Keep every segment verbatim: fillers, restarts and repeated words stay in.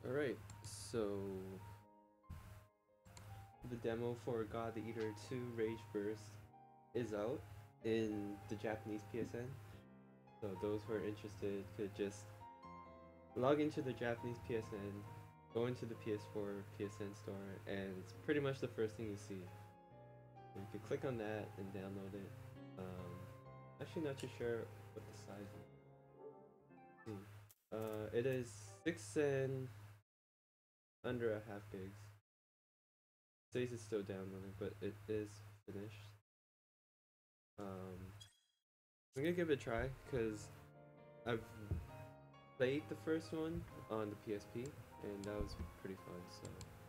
Alright, so the demo for God Eater two Rage Burst is out in the Japanese P S N. So those who are interested could just log into the Japanese P S N, go into the P S four P S N store, and it's pretty much the first thing you see. So you can click on that and download it. Um, actually not too sure what the size is. Hmm. Uh, it is six and under a half gigs. It says it's still downloading, but it is finished. Um, I'm gonna give it a try because I've played the first one on the P S P and that was pretty fun. So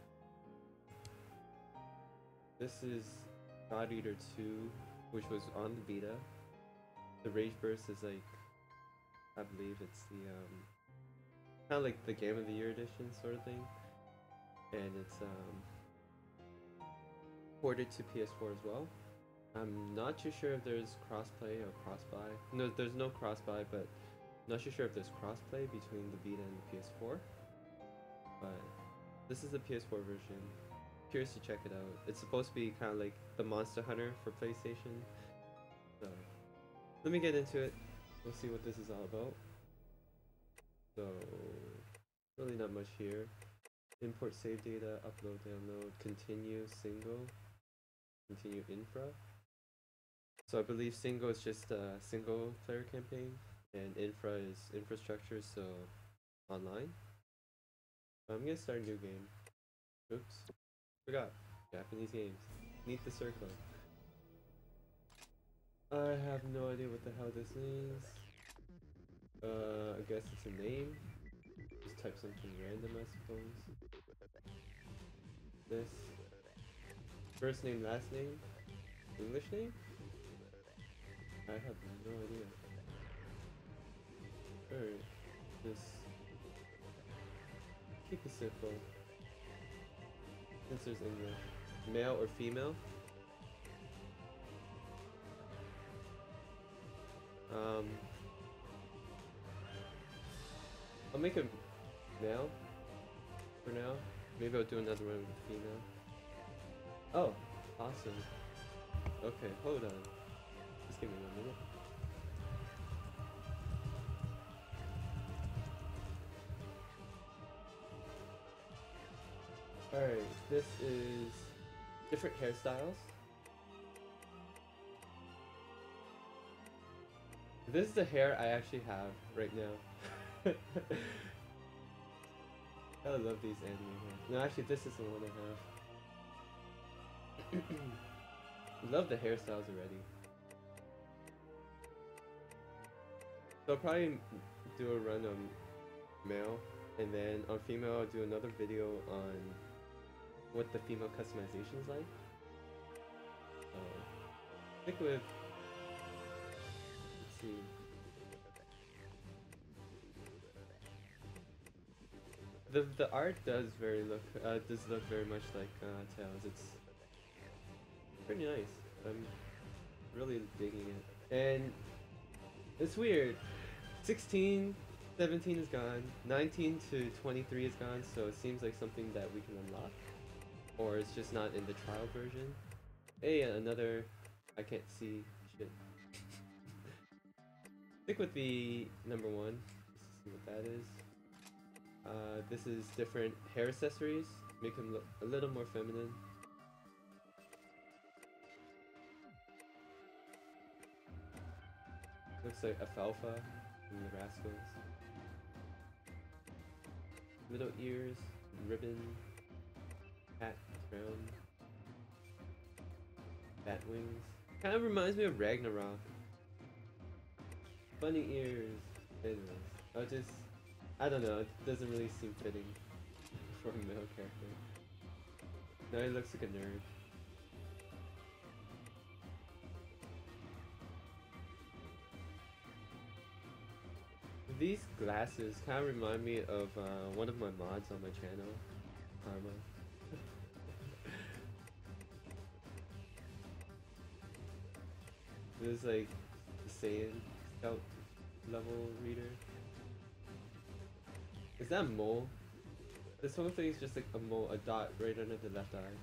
this is God Eater two, which was on the Vita. The Rage Burst is like, I believe it's the um, kind of like the Game of the Year edition sort of thing, and it's um, ported to P S four as well. I'm not too sure if there's crossplay or cross-buy. No, there's no cross-buy, but I'm not too sure if there's crossplay between the Vita and the P S four. But this is the P S four version. Curious to check it out. It's supposed to be kind of like the Monster Hunter for PlayStation. So let me get into it. We'll see what this is all about. So really not much here. Import save data, upload, download, continue, single, continue infra. So I believe single is just a single player campaign, and infra is infrastructure, so online. I'm gonna start a new game. Oops, forgot. Japanese games. Need the circle. I have no idea what the hell this is. Uh, I guess it's a name. Just type something random, I suppose. This. First name, last name? English name? I have no idea. Alright, just keep it simple. Since there's English. Male or female? Um, I'll make a male for now. Maybe I'll do another one with a female. Oh, awesome. Okay, hold on. Just give me one minute. Alright, this is different hairstyles. This is the hair I actually have right now. I love these anime hair. No, actually this is the one I have. Love the hairstyles already. So I'll probably do a run on male, and then on female I'll do another video on what the female customization is like. So stick with, let's see. The the art does very look uh, does look very much like uh, Tails. It's pretty nice. I'm really digging it. And it's weird. sixteen, seventeen is gone. nineteen to twenty-three is gone, so it seems like something that we can unlock. Or it's just not in the trial version. Hey, another... I can't see shit. Stick with the number one. Let's see what that is. Uh, this is different hair accessories. Make him look a little more feminine. Looks like Alfalfa from the Rascals. Little ears, ribbon, hat, crown, bat wings. Kind of reminds me of Ragnarok. Bunny ears. Anyways, I just, I don't know, it doesn't really seem fitting for a male character. Now he looks like a nerd. These glasses kind of remind me of uh, one of my mods on my channel, Karma. This is like the Saiyan Scout level reader. Is that Mole? This whole thing is just like a mo a dot right under the left eye.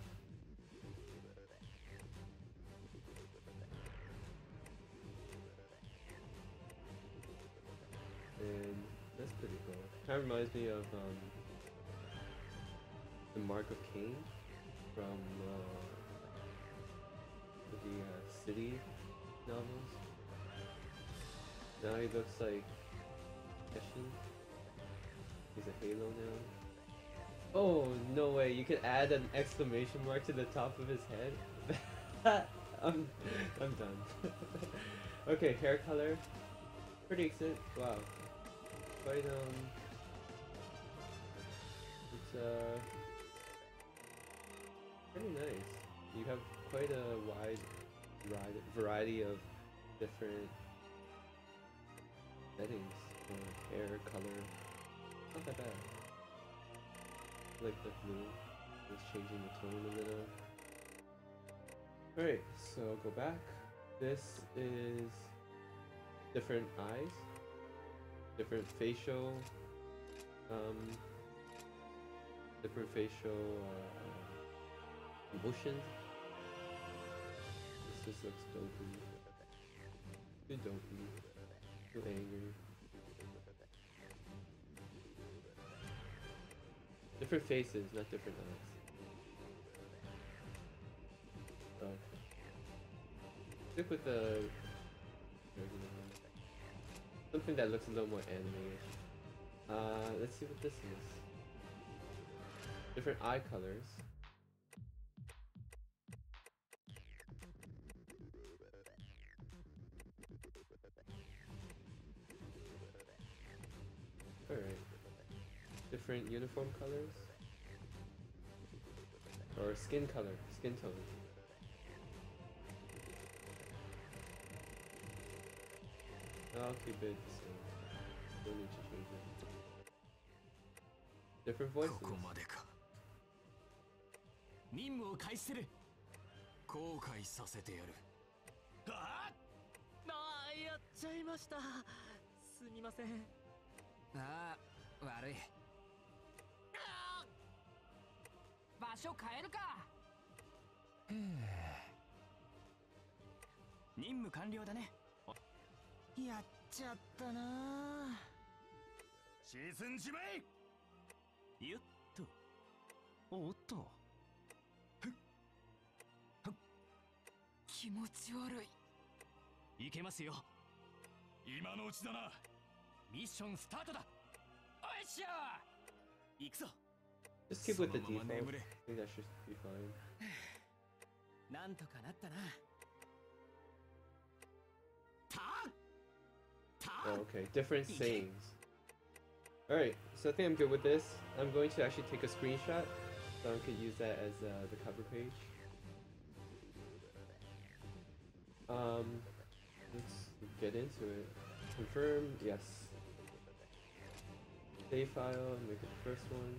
And that's pretty cool. Kind of reminds me of um, the Mark of Cain from uh, the uh, City novels. Now he looks like Heshin. He's a Halo now. Oh, no way, you could add an exclamation mark to the top of his head? I'm, I'm done. Okay, hair color. Pretty decent. Wow. Quite, um... It's, uh... pretty nice. You have quite a wide variety of different settings for hair color. Not that bad. I like the blue. Just changing the tone a little. Alright, so go back. This is different eyes, different facial, um, different facial uh, emotions. This just looks dopey. Too dopey. Too angry. Different faces, not different eyes. So, stick with the regular one. Something that looks a little more anime-ish. Uh, let's see what this is. Different eye colors. Alright. Different uniform colors. Or skin color, skin tone. I'll keep it the same. Don't need to change it. Different voices. Just keep with the default. I think that should be fine. Oh, okay, different sayings. Alright, so I think I'm good with this. I'm going to actually take a screenshot so I could use that as uh, the cover page. Um, let's get into it. Confirm, yes. Save file, make it the first one.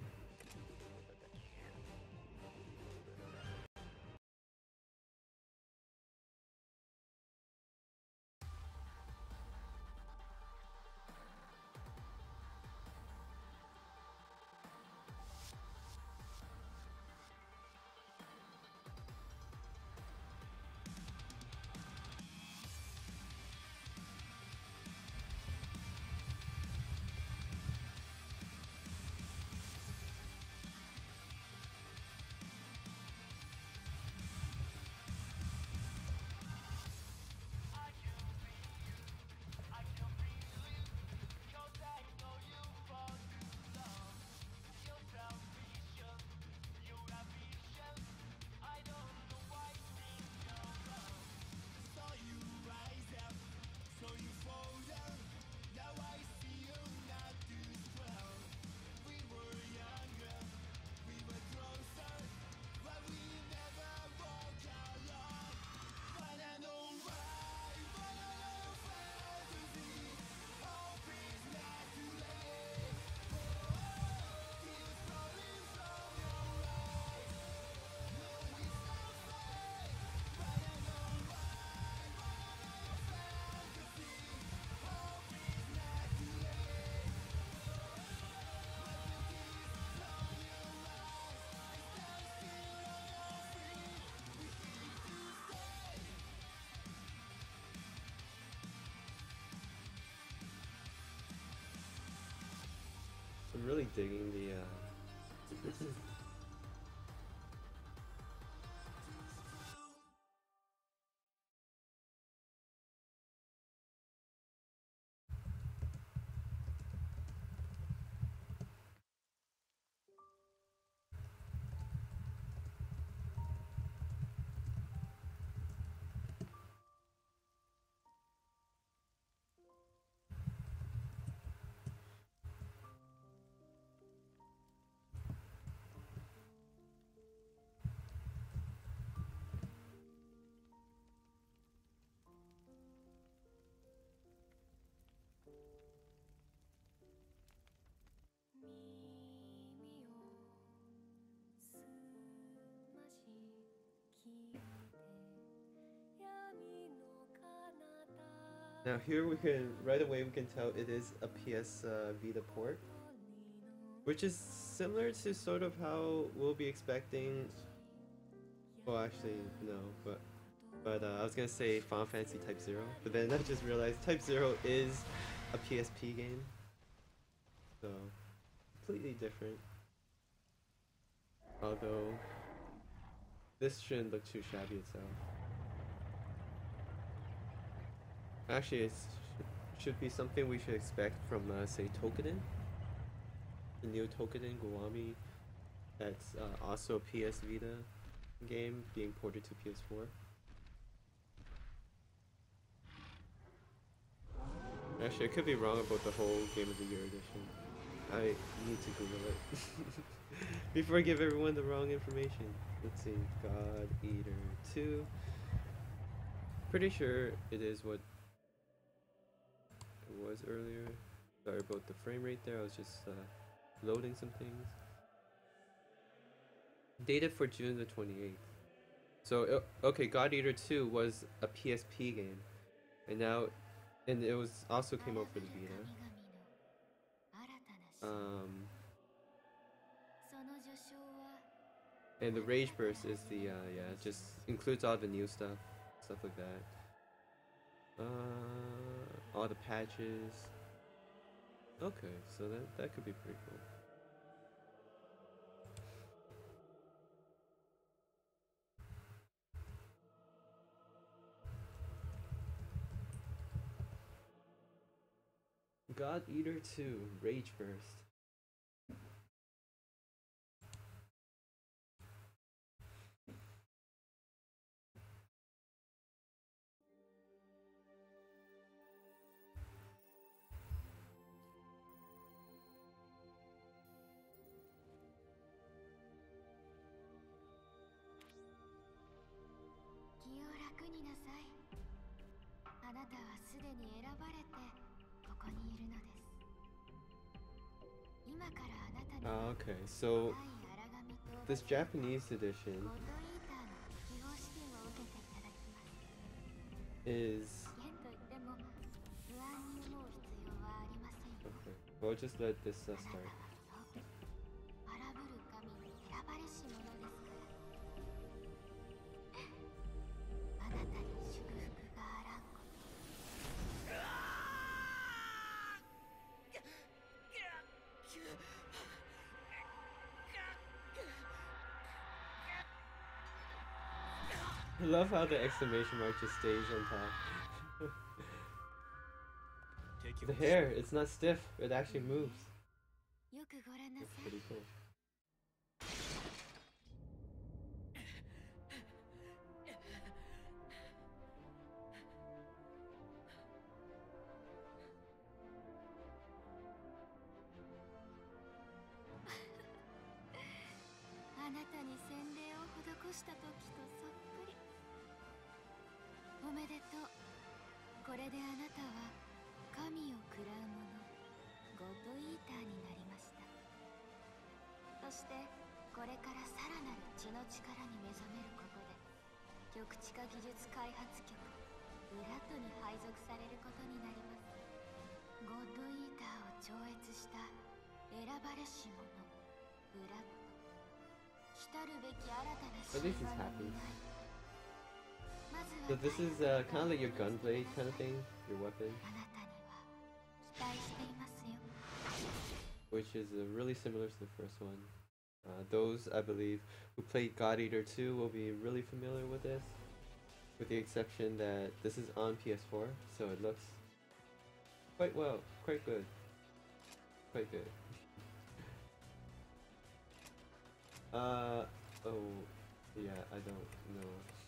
I'm really digging the uh now here we can, right away we can tell it is a P S uh, Vita port, which is similar to sort of how we'll be expecting, well actually no, but but uh, I was gonna say Final Fantasy Type Zero, but then I just realized Type Zero is a P S P game, so completely different, although this shouldn't look too shabby itself. Actually, it should be something we should expect from, uh, say, Toukiden. The new Toukiden Guami, that's uh, also a P S Vita game being ported to P S four. Actually, I could be wrong about the whole Game of the Year edition. I need to Google it before I give everyone the wrong information. Let's see, God Eater two. Pretty sure it is what it was earlier. Sorry about the frame rate there, I was just uh, loading some things. Dated for June the twenty-eighth. So, okay, God Eater two was a P S P game, and now, and it was also came out for the Vita. Um, and the Rage Burst is the, uh, yeah, it just includes all the new stuff, stuff like that. Uh, all the patches. Okay, so that, that could be pretty cool. God Eater two, Rage Burst. Ah, okay, so this Japanese edition is okay. We'll just let this uh, start. I love how the exclamation mark just stays on top. The hair, it's not stiff, it actually moves. That's pretty cool. At least he's happy. So this is uh, kind of like your gunblade kind of thing, your weapon. which is uh, really similar to the first one. Uh, those, I believe, who played God Eater two will be really familiar with this, with the exception that this is on P S four, so it looks quite well, quite good, quite good. uh, oh, yeah, I don't know.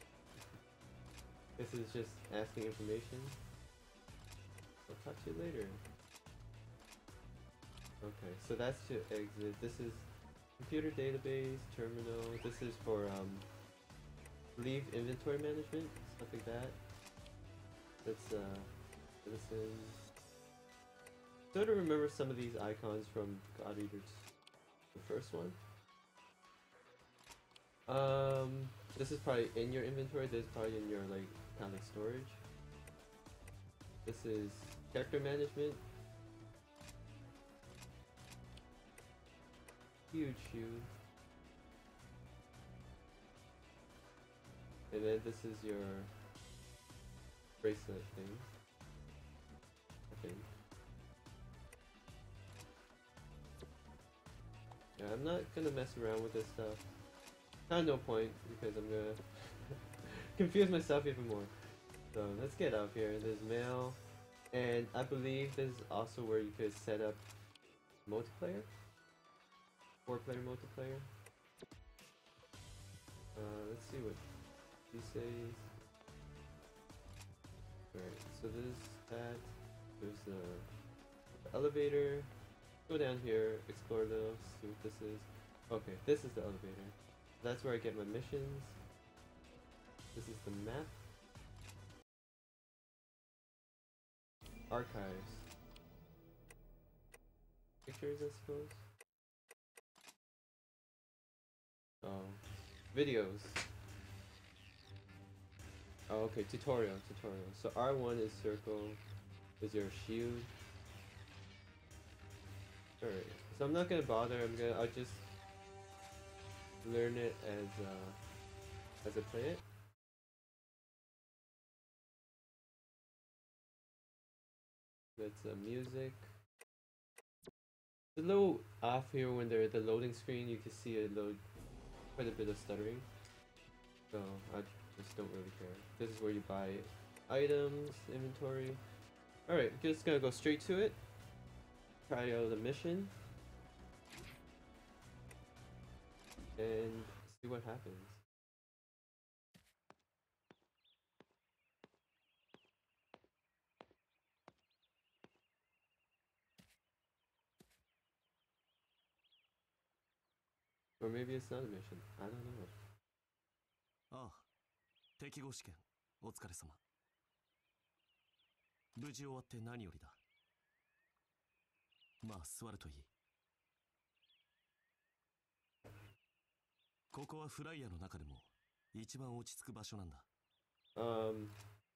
This is just asking information. I'll talk to you later. Okay, so that's to exit. This is computer database, terminal. This is for um, leave inventory management, stuff like that. That's uh, citizens. Sort of remember some of these icons from God Eater, the first one. Um, this is probably in your inventory. This is probably in your like kind of storage. This is character management. Huge shoe. And then this is your bracelet thing, I think. Yeah, I'm not gonna mess around with this stuff. Kind of no point, because I'm gonna confuse myself even more. So let's get up here. There's mail, and I believe this is also where you could set up multiplayer. Four player multiplayer. Uh, let's see what he says. Alright, so there's that. There's the, the elevator. Go down here, explore a little, see what this is. Okay, this is the elevator. That's where I get my missions. This is the map. Archives. Pictures, I suppose. Oh, videos. Oh, okay, tutorial, tutorial. So R one is circle, is your shield. Alright, so I'm not gonna bother, I'm gonna, I'll just learn it as, uh, as I play it. That's uh, music. It's a little off here when they're at the loading screen, you can see it load quite a bit of stuttering. So I just don't really care. This is where you buy items, inventory. Alright, just gonna go straight to it. Try out the mission. And see what happens. Or maybe it's not a mission. I don't know. ああ、適合試験お疲れ様。無事終わって何よりだ。まあ座るといい。ここはフライヤーの中でも一番落ち着く場所なんだ。 Um.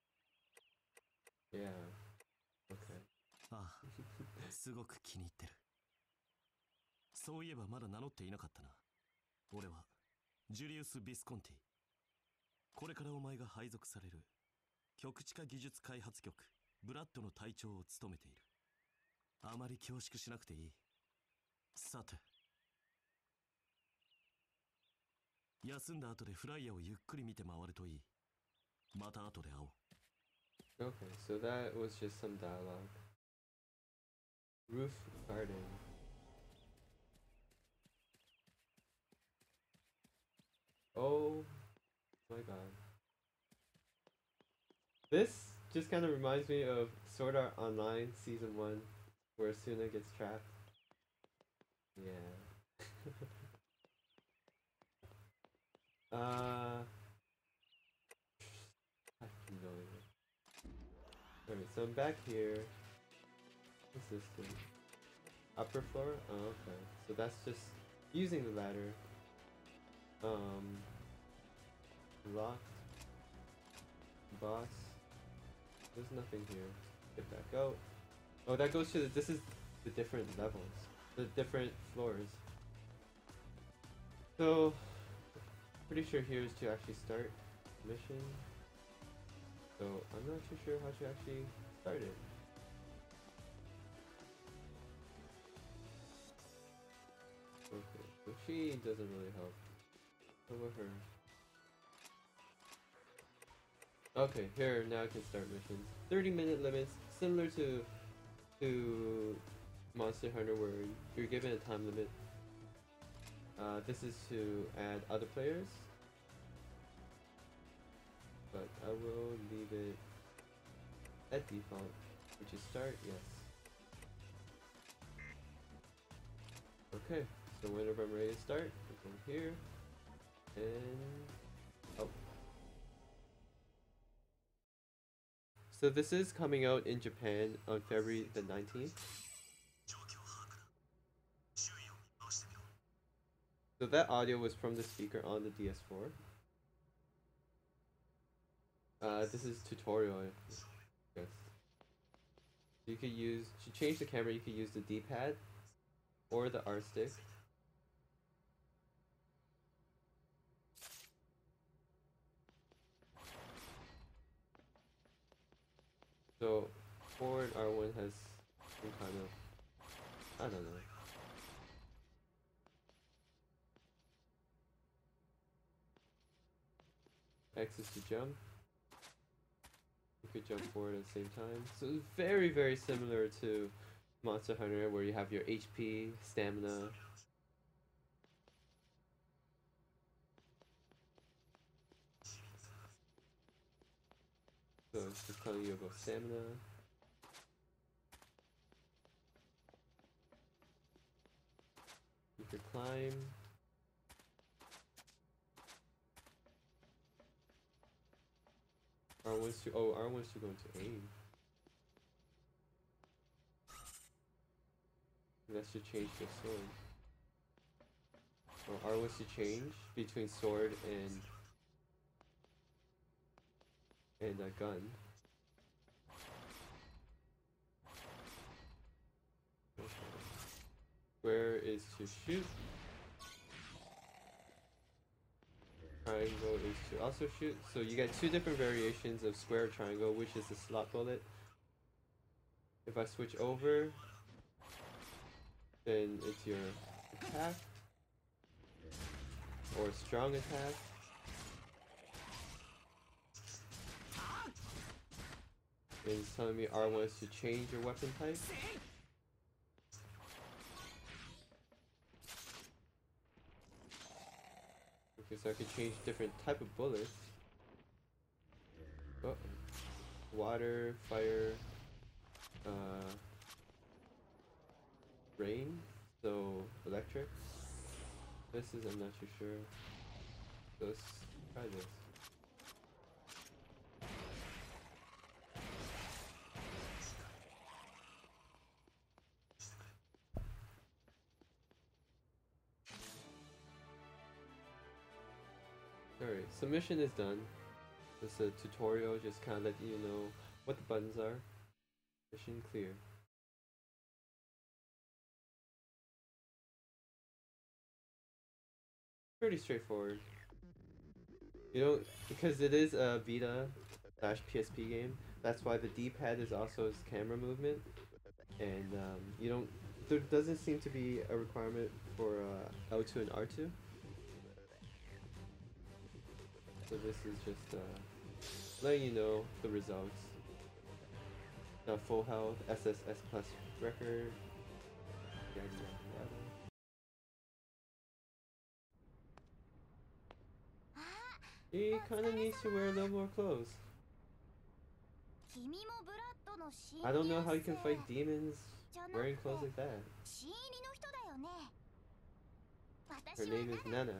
Yeah. Okay. ああ、すごく気に入ってる。そういえばまだ名乗っていなかったな。俺はジュリウス・ビスコンティ。これからお前が配属される極地化技術開発局ブラッドの隊長を務めている。あまり恐縮しなくていい。さて、休んだ後でフライヤーをゆっくり見て回るといい。また後で会おう。 Okay, so that was just some dialogue. Roof garden. Oh my god. This just kind of reminds me of Sword Art Online Season one, where Suna gets trapped. Yeah. uh... I have no idea. Alright, so I'm back here. What's this thing? Upper floor? Oh, okay. So that's just using the ladder. Um, locked. Boss. There's nothing here. Get back out. Oh, that goes to the, this is the different levels. The different floors. So, pretty sure here is to actually start mission. So, I'm not too sure how to actually start it. she doesn't really help. What about her? Okay, here now I can start missions. thirty minute limits, similar to to Monster Hunter, where you're given a time limit. Uh, this is to add other players, but I will leave it at default, which is start. Yes. Okay, so whenever I'm ready to start, I come here and oh. So this is coming out in Japan on February the nineteenth. So that audio was from the speaker on the D S four. Uh, this is tutorial. Yes. You could use, to change the camera, you could use the D-pad or the R stick. So forward R one has some kind of, I don't know. X is to jump. You could jump forward at the same time. So it's very, very similar to Monster Hunter, where you have your H P, stamina. So it's just telling you about stamina. You could climb. R one's to, oh, R one's to go into aim. That should change the sword. Oh, R one's to change between sword and and a gun. Square is to shoot. Triangle is to also shoot. So you get two different variations of square or triangle, which is the slot bullet. If I switch over, then it's your attack or strong attack. And it's telling me R one is to change your weapon type. Okay, so I can change different type of bullets. Oh, water, fire, uh, rain, so electric. This is, I'm not too sure. So let's try this. Alright, submission is done. This is a tutorial, just kind of let you know what the buttons are. Mission clear. Pretty straightforward. You know, because it is a Vita slash P S P game, that's why the D-pad is also its camera movement. And um, you don't, there doesn't seem to be a requirement for uh, L two and R two. So this is just uh, letting you know the results. Now full health, S S S plus record. Yada, yada, yada. He kind of needs to wear a little more clothes. I don't know how you can fight demons wearing clothes like that. Her name is Nana.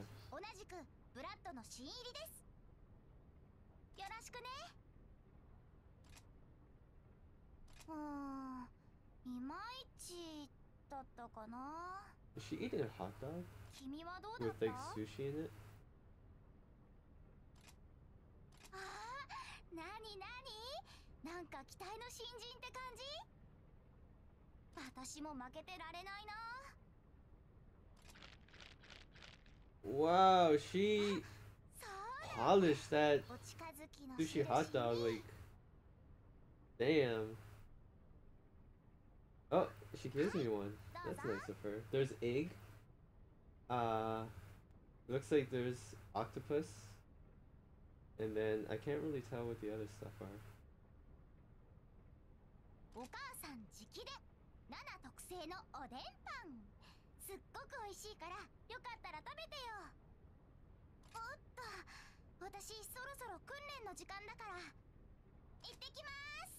Is she eating a hot dog? With like sushi in it? Wow, she polished that sushi hot dog like, damn. Oh, she gives me one. That's nice of her. There's egg. Uh, looks like there's octopus, and then I can't really tell what the other stuff are. お母さん直でナナ特製のおでんパン。すっごく美味しいからよかったら食べてよ。おっと、私そろそろ訓練の時間だから行ってきます。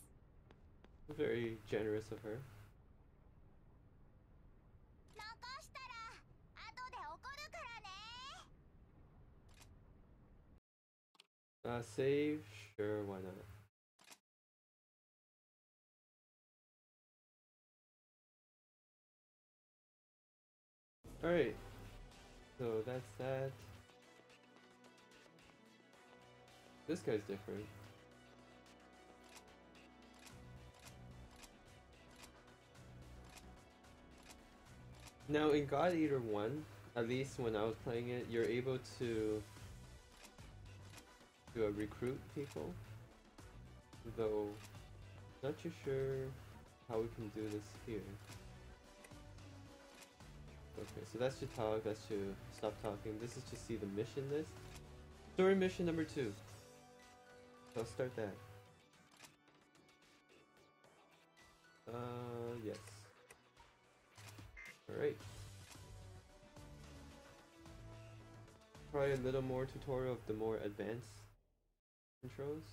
Very generous of her. 残したら後で怒るからね。 Uh, save? Sure, why not? Alright, so that's that. This guy's different. Now in God Eater one, at least when I was playing it, you're able to to uh, recruit people, though not too sure how we can do this here. Okay, so that's to talk, that's to stop talking. This is to see the mission list. Story mission number two. So I'll start that. Uh, yes. Alright. Probably a little more tutorial of the more advanced controls.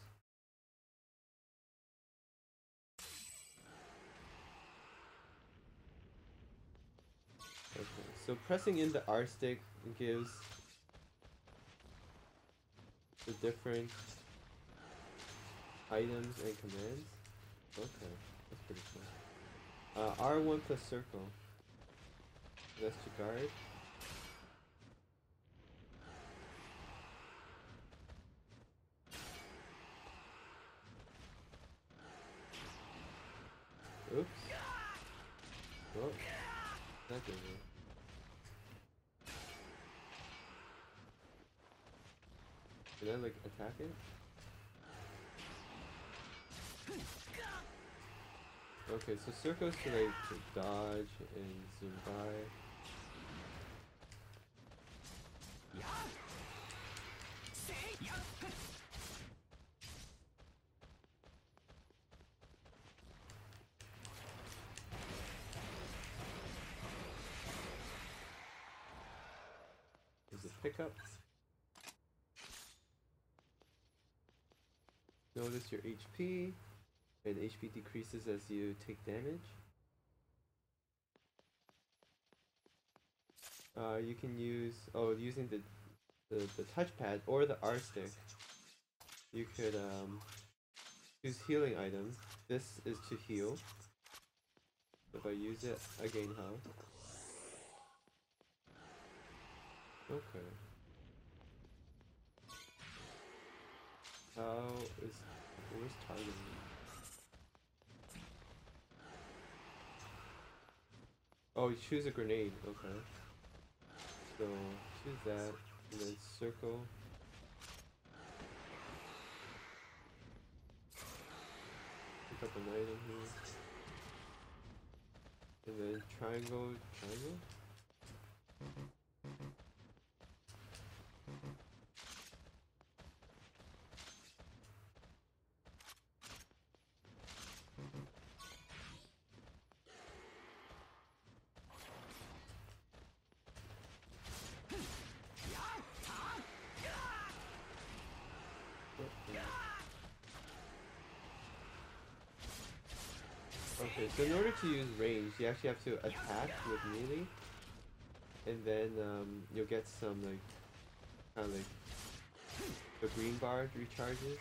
Okay, so pressing in the R stick gives the different items and commands. Okay, that's pretty cool. Uh, R one plus circle. That's to guard. Oops. Oh, that didn't work. Can I like attack it? Okay, so circles to like to dodge and zoom by. There's a pickup. Notice your H P, and H P decreases as you take damage. Uh, you can use, oh, using the, the, the touchpad or the R stick, you could um, use healing items. This is to heal. If I use it, I gain health. Okay. How is, where's targeting? Oh, you choose a grenade, okay. So, choose that, and then circle. Pick up an item here. And then triangle, triangle? Okay, so in order to use range, you actually have to attack with melee, and then um, you'll get some like, kind of like, the green bar recharges.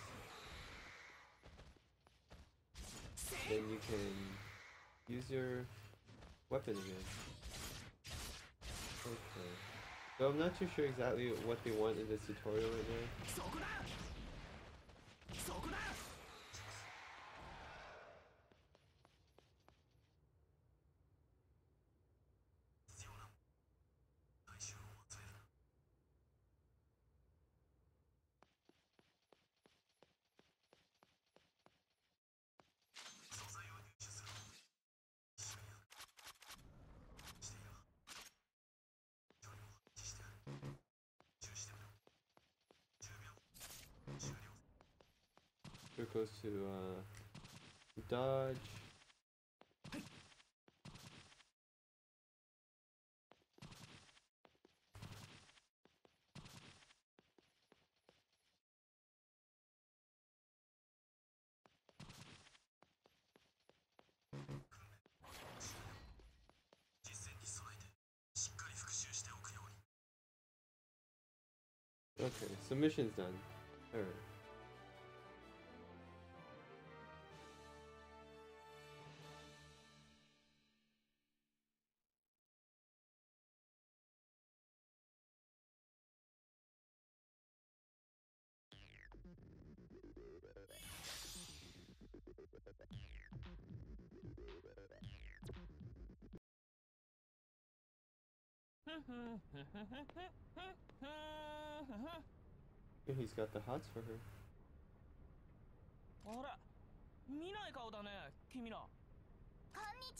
Then you can use your weapon again. Okay. So I'm not too sure exactly what they want in this tutorial right now. We're close to uh, dodge. Okay, so mission's done. Alright. Yeah, he's got the hots for her. あら、見ない顔だね、君ら。 こんにち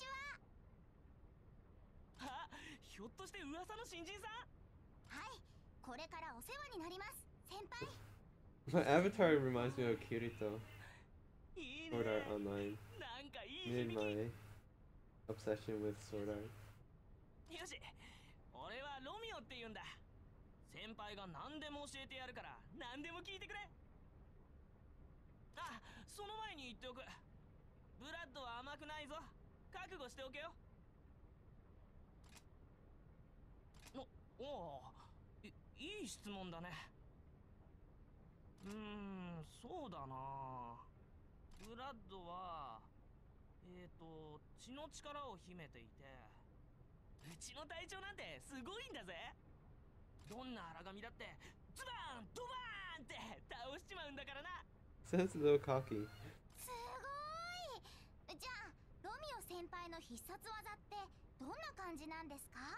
は。 あ、ひょっとして噂の新人さん？ はい、これからお世話になります、先輩。 My avatar reminds me of Kirito. いいね。 Sword Art Online. なんかいい Made 響き。 my obsession with Sword Art. よし、俺はロミオって言うんだ。先輩が何でも教えてやるから何でも聞いてくれ。あ、その前に言っておく。ブラッドは甘くないぞ。覚悟しておけよ。お、おう、い、いい質問だね。うーん、そうだな。ブラッドはえーと血の力を秘めていて、うちの隊長なんてすごいんだぜ。どんな荒神だってズバーンドバーンって倒しちまうんだからな。 Sounds a little cocky. すごい。じゃあロミオ先輩の必殺技ってどんな感じなんですか？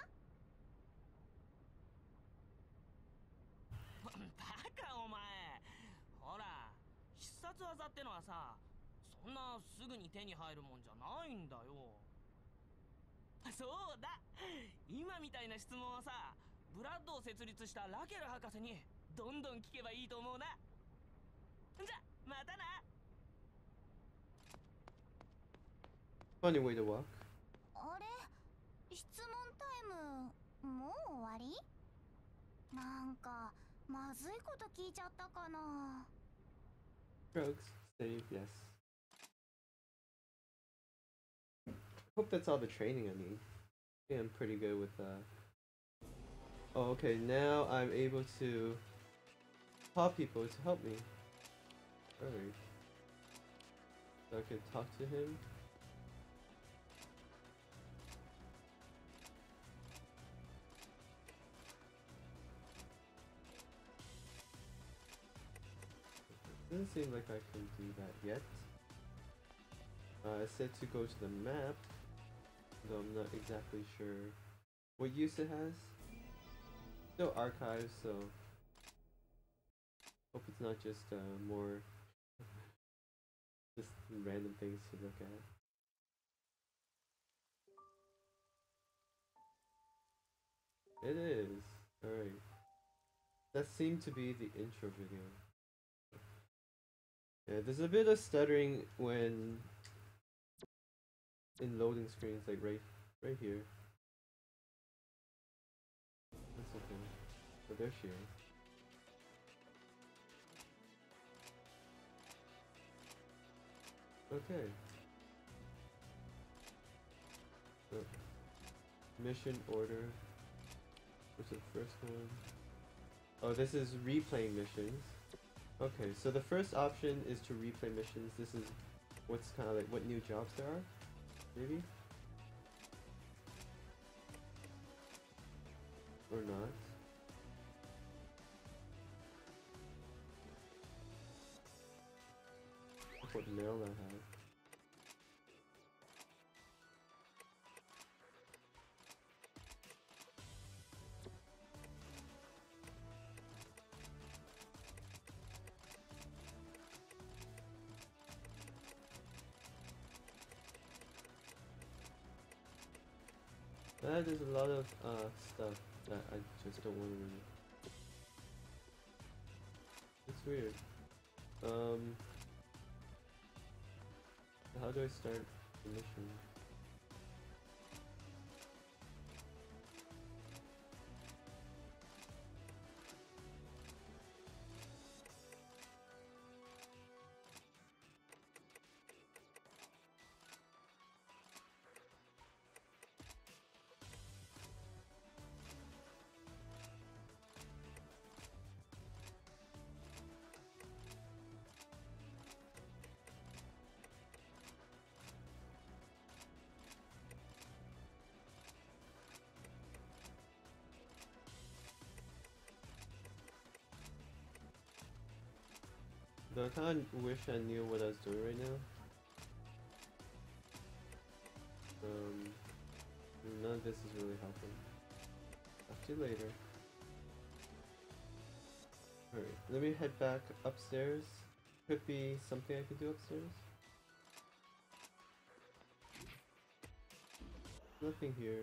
バカお前。ほら、必殺技ってのはさ、そんなすぐに手に入るもんじゃないんだよ。そうだ、今みたいな質問はさ、ブラッドを設立したラケル博士にどんどん聞けばいいと思うな。じゃ、またな。 Funny way to walk. あれ、質問タイムもう終わり？なんかまずいこと聞いちゃったかな。 Drugs. Save. Yes. Hope that's all the training I need. Yeah, I'm pretty good with that. Oh, okay, now I'm able to call people to help me. Alright. So I can talk to him. Doesn't seem like I can do that yet. Uh, it said to go to the map, though I'm not exactly sure what use it has. Still archives, so hope it's not just uh, more just random things to look at. It is. Alright. That seemed to be the intro video. Yeah, there's a bit of stuttering when in loading screens, like right right here. That's okay. Oh, there she is. Okay. So, mission order. What's the first one? Oh, this is replaying missions. Okay, so the first option is to replay missions. This is what's kind of like what new jobs there are, maybe? Or not. Look what mail I have. That is a lot of uh, stuff that I just don't want to read. It's weird. Um, How do I start the mission? Though I kind of wish I knew what I was doing right now. Um, none of this is really helping. Talk to you later. Alright, let me head back upstairs. Could be something I could do upstairs. Nothing here.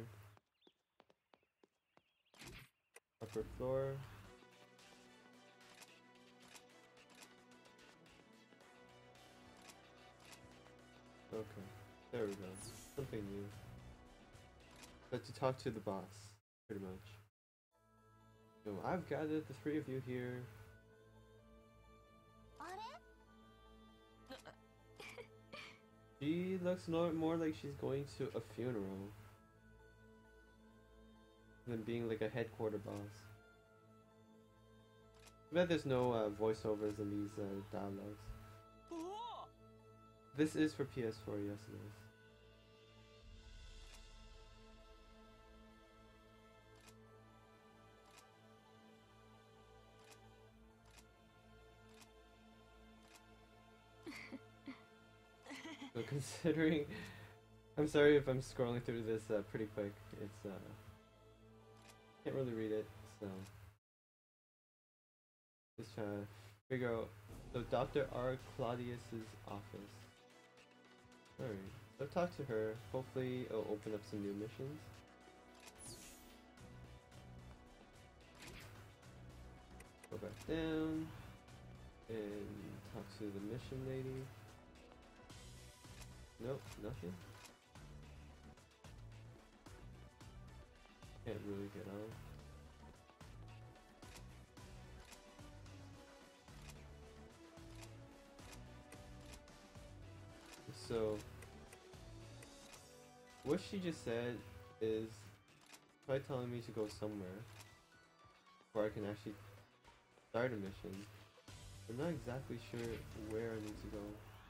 Upper floor. Okay, there we go. Something new. But to talk to the boss, pretty much. So I've gathered the three of you here. She looks no more like she's going to a funeral than being like a headquarter boss. I bet there's no uh, voiceovers in these uh, dialogues. This is for P S four, yes it is. So considering, I'm sorry if I'm scrolling through this uh, pretty quick. It's uh, can't really read it, so just trying to figure out. So Doctor R. Claudius's office. Alright, so I've talked to her. Hopefully it'll open up some new missions. Go back down and talk to the mission lady. Nope, nothing. Can't really get on. So, what she just said is try telling me to go somewhere where I can actually start a mission. I'm not exactly sure where I need to go.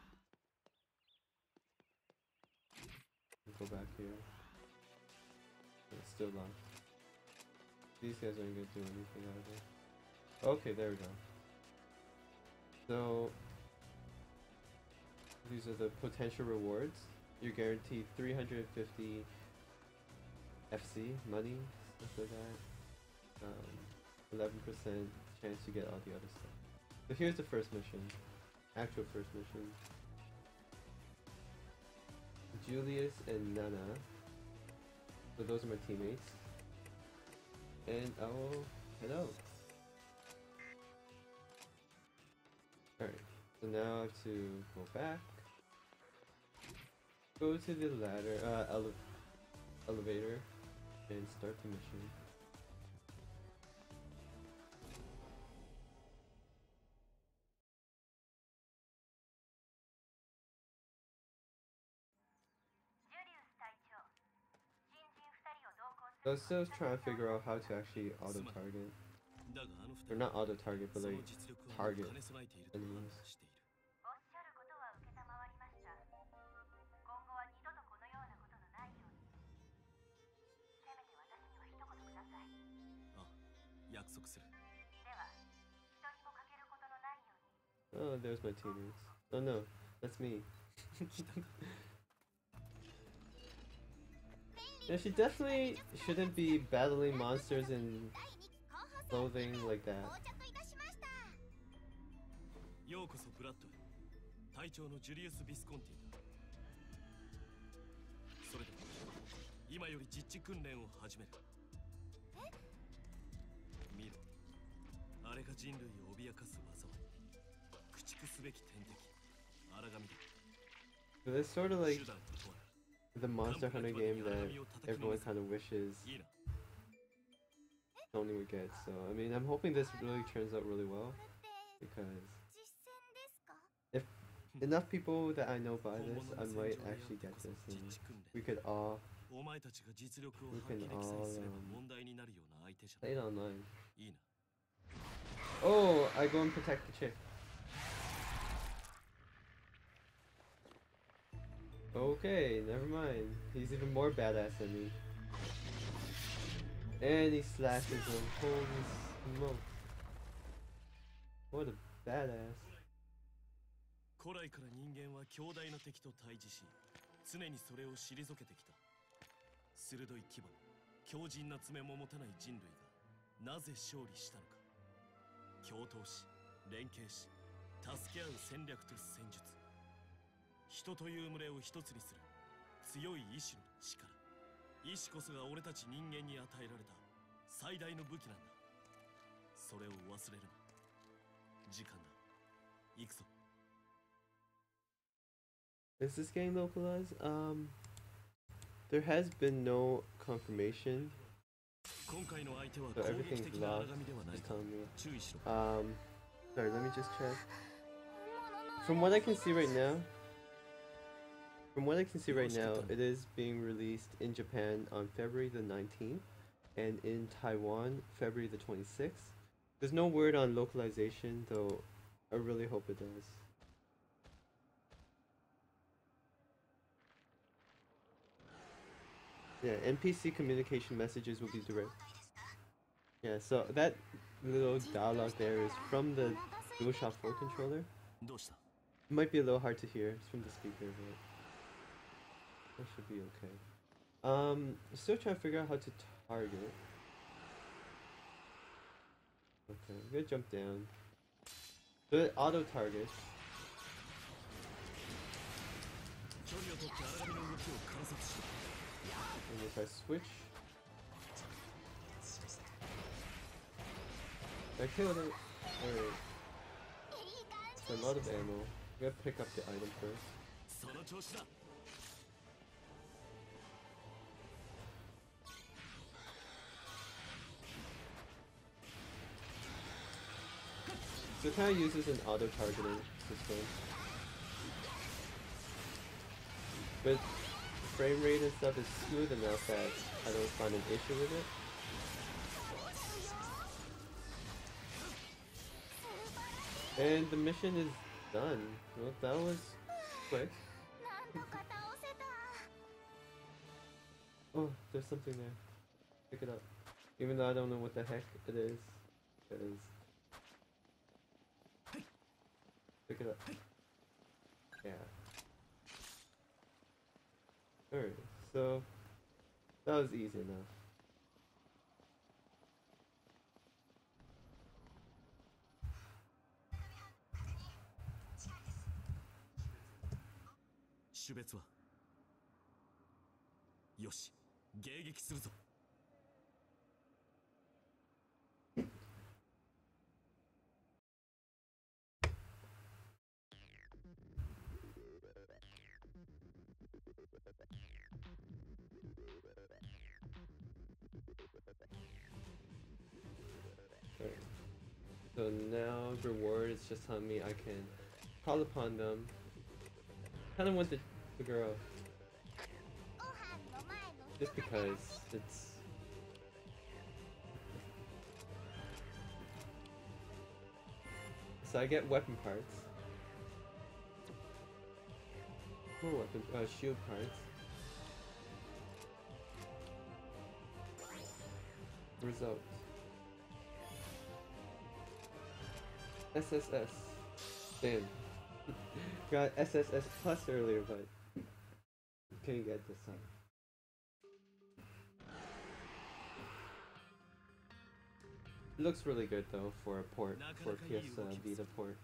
Go back here. It's still locked. These guys aren't gonna do anything either. Okay, there we go. So these are the potential rewards. You're guaranteed three hundred fifty F C money, stuff like that. Um, eleven percent chance to get all the other stuff. So here's the first mission. Actual first mission. Julius and Nana. So those are my teammates. And I will head out. Alright, so now I have to go back. Go to the ladder, uh, ele elevator, and start the mission. So I was still trying to figure out how to actually auto-target. Or not auto-target, but like, target enemies. Oh, there's my teammates. Oh no, that's me. Yeah, she definitely shouldn't be battling monsters in clothing like that. ようこそブラッドへ。隊長のジュリウス・ビスコンティだ。それでは今より実地訓練を始める。見ろ、あれが人類を脅かす災い。駆逐すべき天敵、荒神だ。 It's sort of like the Monster Hunter game that everyone kind of wishes Sony would get. So I mean, I'm hoping this really turns out really well, because if enough people that I know buy this, I might actually get this, and we could all we can all um, play it online. Oh, I go and protect the chick. Okay, never mind. He's even more badass than me. And he slashes him. Holy smoke. What a badass. 古来から人間は強大な敵と対峙し、常にそれを退けてきた。鋭い牙、強靭な爪も持たない人類がなぜ勝利したのか。共闘し、連携し、助け合う戦略と戦術。人という群れを一つにする強い意志の力。意志こそが俺たち人間に与えられた最大の武器なんだ。それを忘れるな。時間だ。行くぞ。 Is this game localized? Um, there has been no confirmation, so everything's locked. Just tell me. Um, sorry, let me just check. From what I can see right now, from what I can see right now, it is being released in Japan on February the nineteenth, and in Taiwan, February the twenty-sixth. There's no word on localization, though I really hope it does. Yeah, N P C communication messages will be direct. Yeah, so that little dialogue there is from the DualShock four controller. It might be a little hard to hear, it's from the speaker, but that should be okay. Um, still trying to figure out how to target. Okay, I'm gonna jump down. So it auto targets. And if I switch, I killed it. Alright. It's a lot of ammo. I'm gonna pick up the item first. So it kind of uses an auto targeting system. But frame rate and stuff is smooth enough that I don't find an issue with it. And the mission is done. Well, that was quick. Oh, there's something there. Pick it up. Even though I don't know what the heck it is. It is. Pick it up. Yeah. Alright, so that was easy enough. Yoshi, 迎撃するぞ。 So now reward is just telling me I can call upon them. Kind of want the, the girl. Just because it's... So I get weapon parts. More weapon, uh, shield parts. Result. S S S. Damn. Got S S S plus earlier, but couldn't get this time. It looks really good though for a port, for a P S uh, Vita port.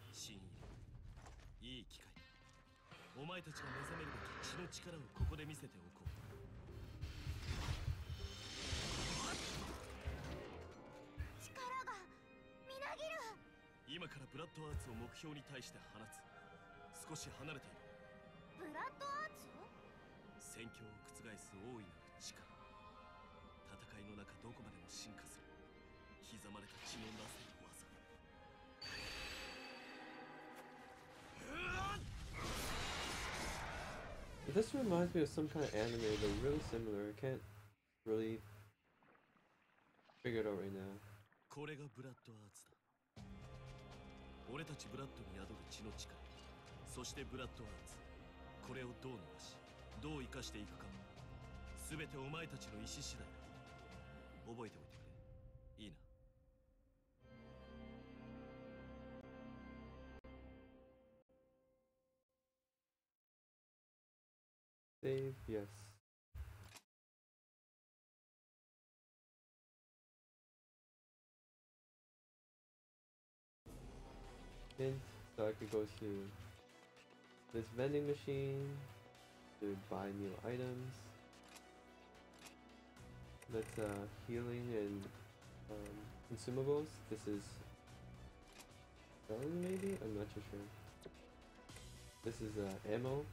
お前たちが目覚めるべき血の力をここで見せておこう。 力がみなぎる。 今からブラッドアーツを目標に対して放つ。少し離れている。 ブブラッドアーツ？ 戦況を覆す大いなる力。戦いの中どこまでも進化する刻まれた血のなせる技。 This reminds me of some kind of anime. They're really similar. I can't really figure it out right now. これがブラッドアーツだ。俺たちブラッドに宿る血の力、そしてブラッドアーツ、これをどう伸ばし、どう生かしていくか、すべてお前たちの意志次第だ。覚えておいてくれ。いいな。 Save, yes. Hint, so I could go to this vending machine to buy new items. That's uh, healing and um, consumables. This is selling maybe? I'm not too sure. This is uh, ammo.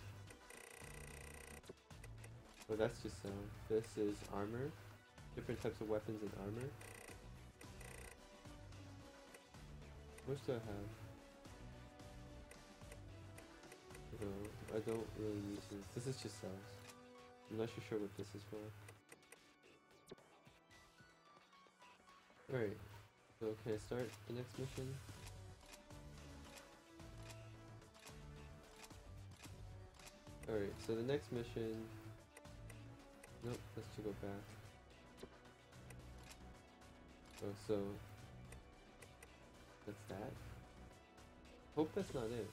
Oh, that's just sell. This is armor. Different types of weapons and armor. What do I have? No, I don't really use this. This is just cells. I'm not too sure what this is for. Alright, so can I start the next mission? Alright, so the next mission... Nope, let's just go back. Oh, so... That's that? Hope that's not it.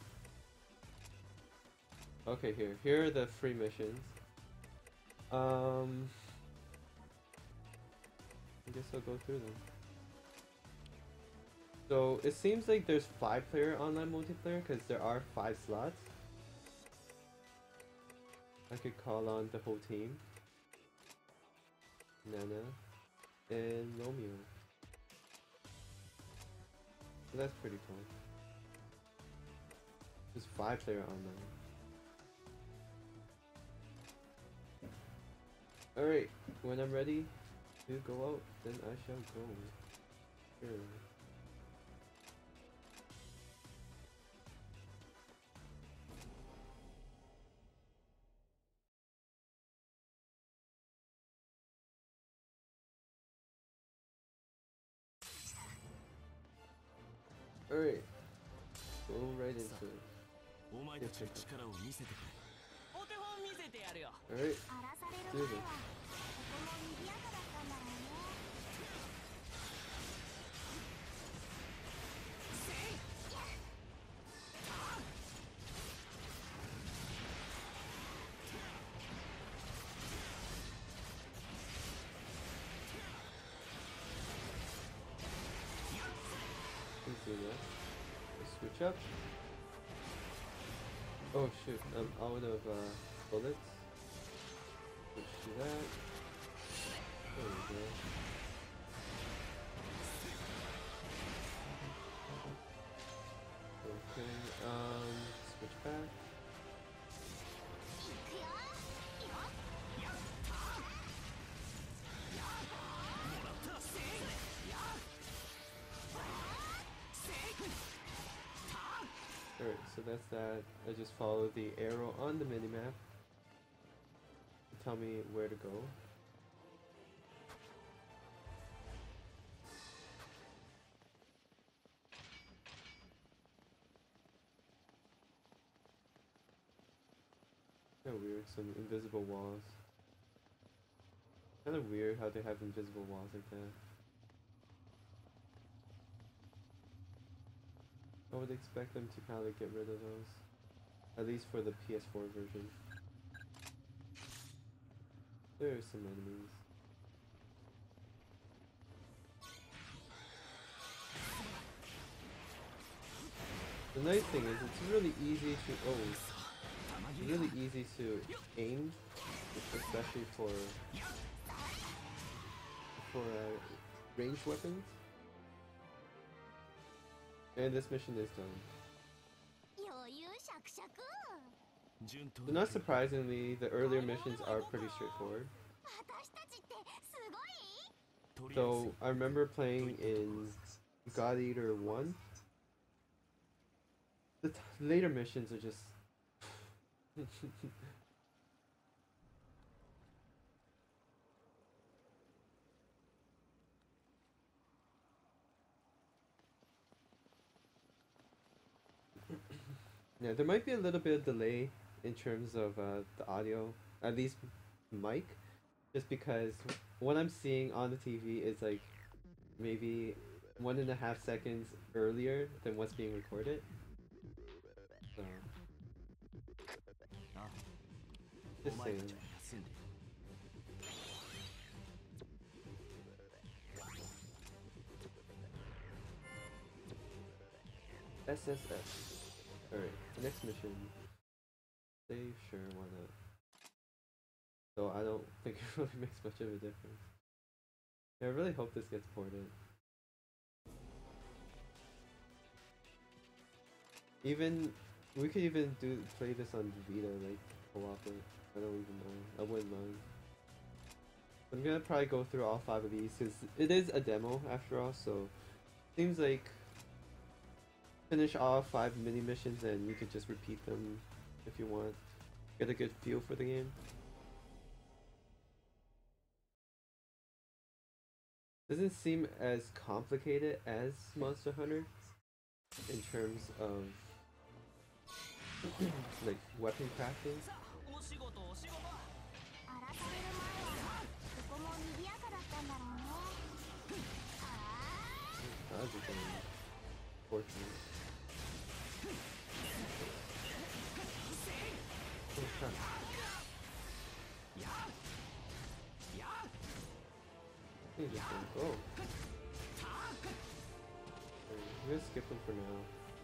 Okay, here. Here are the free missions. Um... I guess I'll go through them. So, it seems like there's five player online multiplayer because there are five slots. I could call on the whole team. Nana and Romeo. So that's pretty cool. There's five player online. Alright, when I'm ready to go out, then I shall go. Sure. Alright, go right into it. お前たちの力を見せてくれ。 お手本見せてやるよ。 Alright, 荒らされる do 前 this. はここも賑やかだったんだろうね。 Let's do that. Let's switch up. Oh shoot, I'm out of uh, bullets. Switch to that. There we go. Okay, um, switch back. Alright, so that's that. I just follow the arrow on the minimap to tell me where to go. Kinda weird, some invisible walls. Kinda weird how they have invisible walls like that. I would expect them to kind of get rid of those, at least for the P S four version. There are some enemies. The nice thing is it's really easy to oh, it's really easy to aim, especially for for uh, ranged weapons. And this mission is done. 余裕しゃくしゃく。 But not surprisingly, the earlier missions are pretty straightforward. 私たちってすごい？ So I remember playing in God Eater one. The t later missions are just yeah, there might be a little bit of delay in terms of uh, the audio, at least mic, just because what I'm seeing on the T V is like maybe one and a half seconds earlier than what's being recorded. So, just saying. S S S. Alright, next mission. Save, sure, why not? So I don't think it really makes much of a difference. Yeah, I really hope this gets ported. Even, we could even do play this on Vita, like, co-op it. I don't even know. I wouldn't mind. I'm gonna probably go through all five of these, because it is a demo after all, so seems like finish all five mini missions and you could just repeat them if you want. Get a good feel for the game. Doesn't seem as complicated as Monster Hunter in terms of like weapon crafting. How's it going? Fortunate. Oh, crap. I think just gonna go. I'm gonna skip them for now.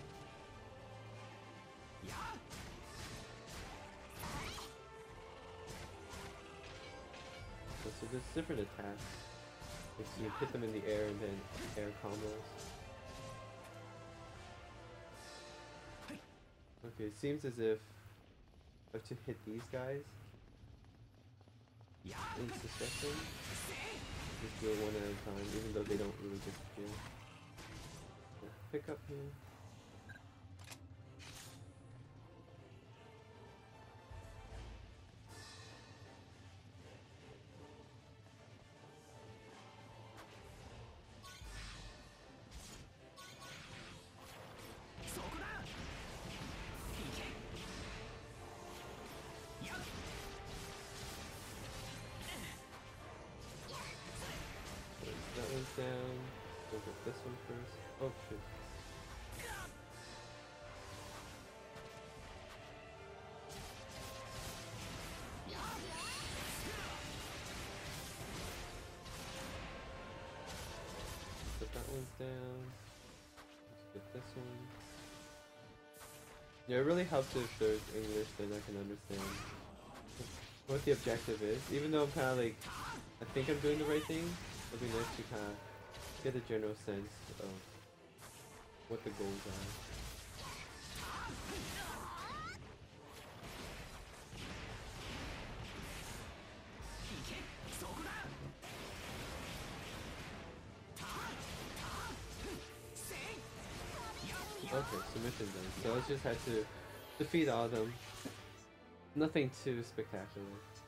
So there's different attacks. Like, so you hit them in the air and then air combos. Okay, it seems as if I have to hit these guys in succession. Just do it one at a time, even though they don't really disappear. Yeah, pick up here. Down. Go get this one first. Oh shit. Put that one's down. Let's get this one. Yeah, it really helps if there's English, then I can understand what the objective is. Even though I'm kind of like, I think I'm doing the right thing. It'd be nice to kind of get a general sense of what the goals are. Okay, submission done. So I just had to defeat all of them. Nothing too spectacular.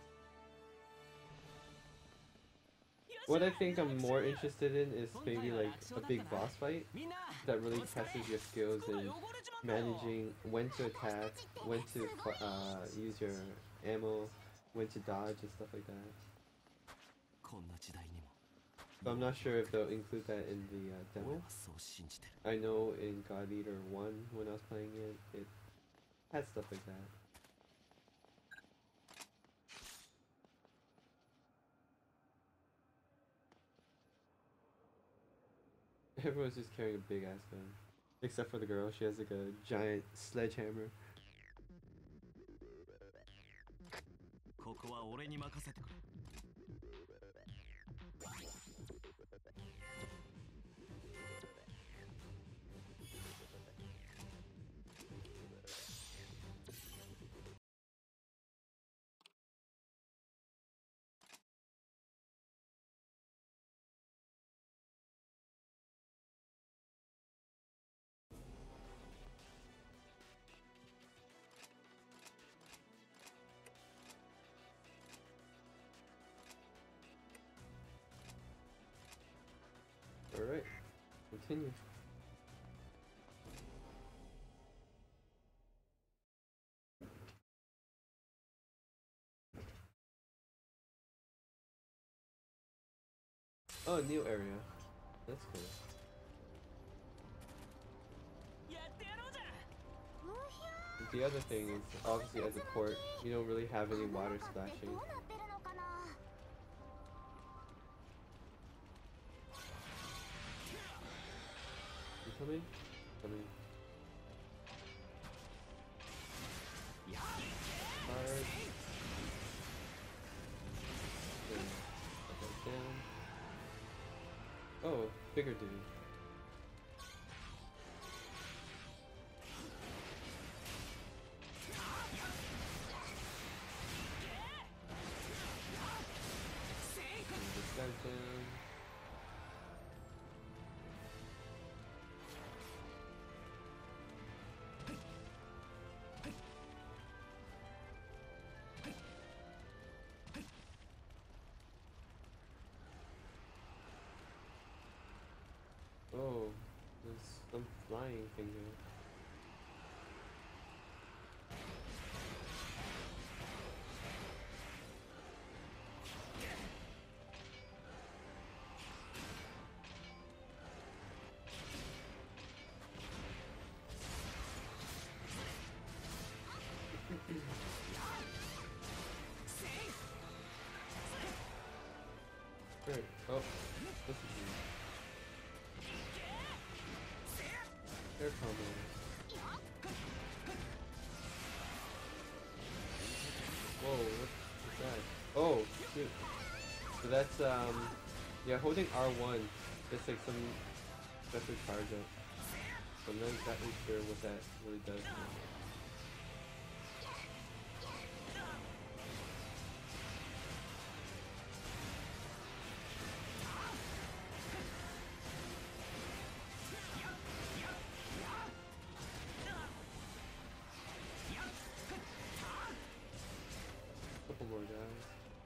What I think I'm more interested in is maybe like a big boss fight that really tests your skills in managing when to attack, when to uh, use your ammo, when to dodge and stuff like that. So I'm not sure if they'll include that in the uh, demo. I know in God Eater one, when I was playing it, it had stuff like that. Everyone's just carrying a big ass gun. Except for the girl, she has like a giant sledgehammer. Alright, continue. Oh, new area. That's cool. The other thing is, obviously as a port, you don't really have any water splashing. You coming? Coming. Hard. Then, up and down. Oh, bigger dude. Oh, there's some flying thing here. Great. Oh, this is new. Air combos. Whoa, what's that? Oh, shoot. So that's, um, yeah, holding R one, it's like some special charge up. So I'm not exactly sure what that really does. Couple more guys.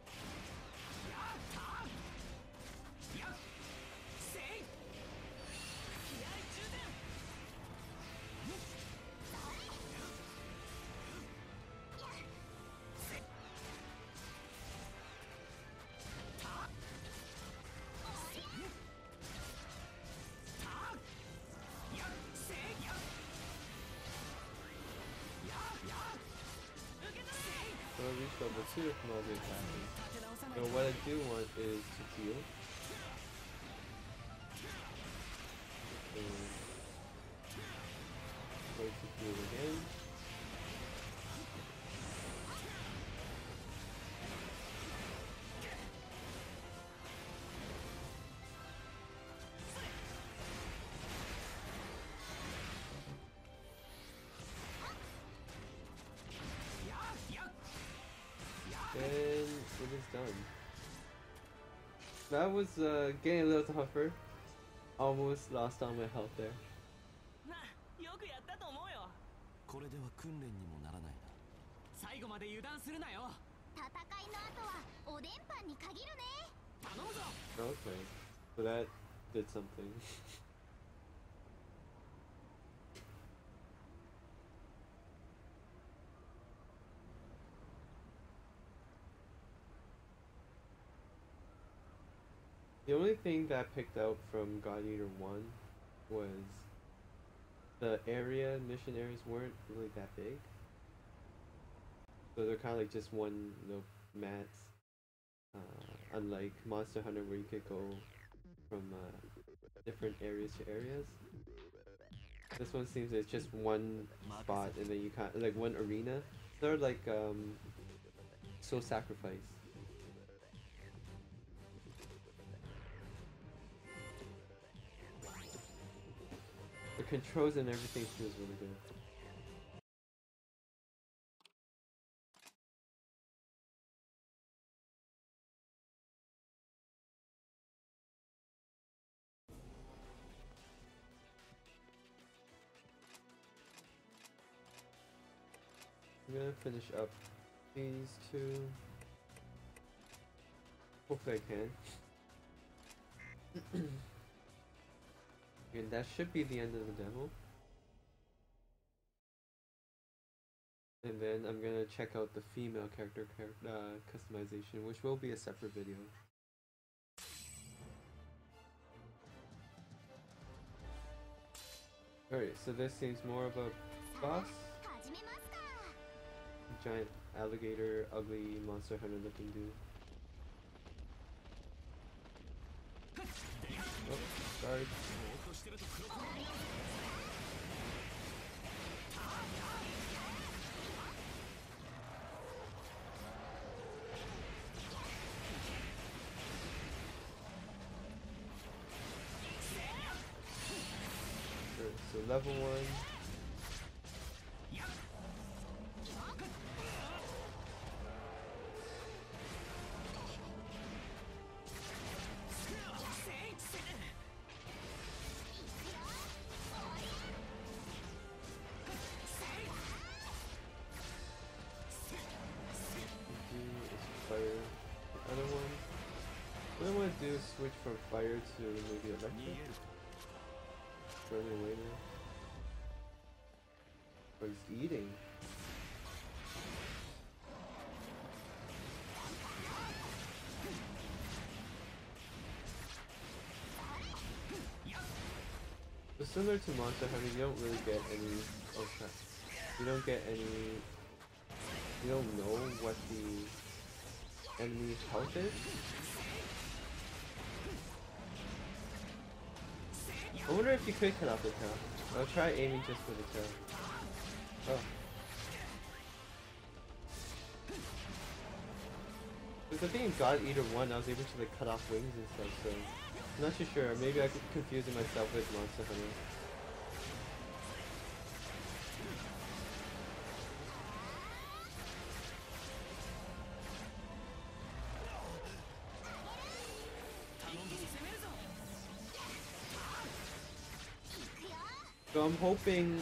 So I reached level two from all the attacking. So what I do want is to heal. So, go to heal again. And it is done. That was uh, getting a little tougher. Almost lost all my health there. よくやったと思うよ。 これでは訓練にもならないな。 最後まで油断するなよ。 戦いの後はおでんパンに限るね。 頼むぞ。 Okay, so that did something. The only thing that I picked out from God Eater one was the area, mission areas weren't really that big. So they're kind of like just one, you know, mats. Uh, unlike Monster Hunter where you could go from uh, different areas to areas. This one seems it's just one spot and then you kind of, like one arena. They're like um, Soul Sacrifice. The controls and everything feels really good. I'm gonna finish up these two. Hopefully I can. And that should be the end of the demo. And then I'm gonna check out the female character char uh, customization, which will be a separate video. Alright, so this seems more of a boss. Giant alligator, ugly monster hunter looking dude. Oh, sorry. So level one. Do switch from fire to maybe electric? Running away now. Oh, he's eating. So similar to Monster Hunter, you don't really get any. Oh crap! You don't get any. You don't know what the enemy's health is. I wonder if you could cut off the tail. I'll try aiming just for the tail. Oh. Because I think in God Eater one I was able to like cut off wings and stuff, so I'm not too sure. Maybe I could confuse myself with Monster Hunter. So I'm hoping